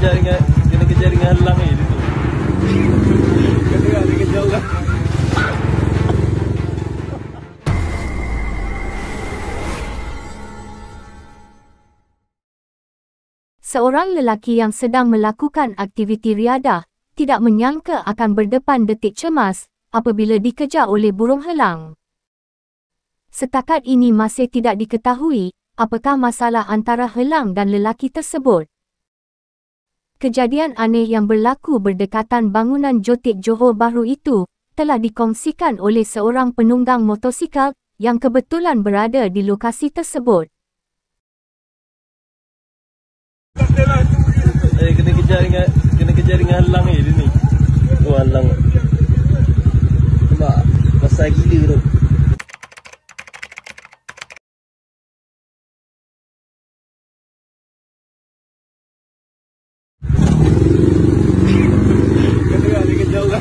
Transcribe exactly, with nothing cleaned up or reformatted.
kejar dengan kena kejar dengan halang ni tu. Kena dikejar lah. Seorang lelaki yang sedang melakukan aktiviti riadah tidak menyangka akan berdepan detik cemas apabila dikejar oleh burung helang. Setakat ini masih tidak diketahui apakah masalah antara helang dan lelaki tersebut. Kejadian aneh yang berlaku berdekatan bangunan Jotik Johor Bahru itu telah dikongsikan oleh seorang penunggang motosikal yang kebetulan berada di lokasi tersebut. Eh, kena kejar dengan kena kejar dengan halang ni dia ni. Oh, halang. Nampak besar gila tu. Kena dikejar lah.